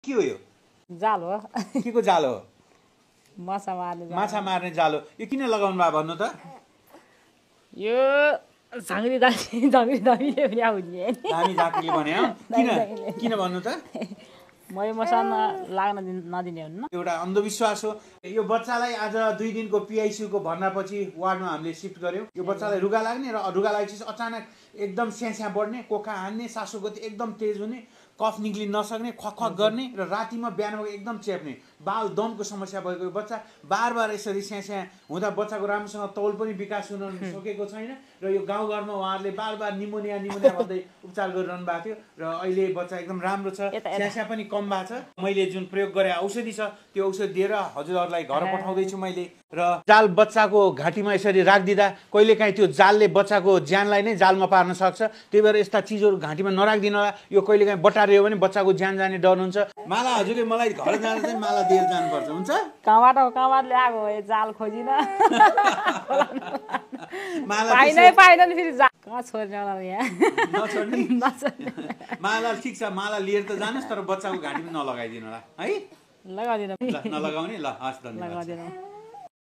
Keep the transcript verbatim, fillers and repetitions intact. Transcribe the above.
के हो यो? जाल हो। के को जाल हो? माछा मार्ने जाल। माछा मार्ने जाल हो। यो किन लगाउनु भयो भन्नु त? यो झाँक्री दामी झाँक्री दामीले पनि आउने। दामी झाँक्रीले भन्यो। किन किन भन्नु त? मही मसाला लाग्न नदिने हुन्न। एउटा अन्धविश्वास हो। यो बच्चालाई आज दुई दिनको पिआइसियू को भर्नापछि वार्डमा हामीले सिफ्ट गर्यौं। यो बच्चालाई रुगा लाग्ने र रुगा लागेपछि अचानक एकदम स्यास्या बढ्ने, कोखा हान्ने, सासु गति एकदम तेज हुने, कफ निक्लिन नसक्ने, खखख गर्ने र रातिमा बिहानमा एकदम चेप्ने, बाल दमको समस्या भएको बच्चा बार बार यसरी स्यास्या हुँदा बच्चाको राम्रोसँग तौल पनि विकास हुन सकेको छैन र यो गाउँघरमा उहाँहरूले बार बार निमोनिया निमोनिया भन्दै उपचार गरिरहनु भएको थियो र अहिले बच्चा एकदम राम्रो छ, स्यास्या पनि कम भएको छ। मैले जुन प्रयोग गरे औषधि छ त्यो औषधि दिएर हजुरहरूलाई घर पठाउँदैछु मैले। र जाल बच्चाको घाँटीमा यसरी राखिदिँदा कहिलेकाहीँ त्यो जालले बच्चाको ज्यानलाई नै जालमा पार्न सक्छ। त्यही भएर यस्ता चिजहरू घाँटीमा नराखिदिनु होला। यो कहिलेकाहीँ बटारियो भने बच्चाको ज्यान जाने डर हुन्छ। माला हजुरले मलाई घर जाँदा चाहिँ माला दिएर जानुपर्छ, हुन्छ? कहाँबाट कहाँबाट ल्याएको हो जाल खोजिन। माला पाइनै पाइन नि फेरि जाल कहाँ छोड्ने होला यहाँ। नछोड्ने। माला ठिक छ, माला लिएर त जानुहोस् तर बच्चाको घाँटीमा नलगाइदिनु होला है। लगाइदिनु। ल नलगाउने। ल हस् धन्यवाद। लगाइदिनु।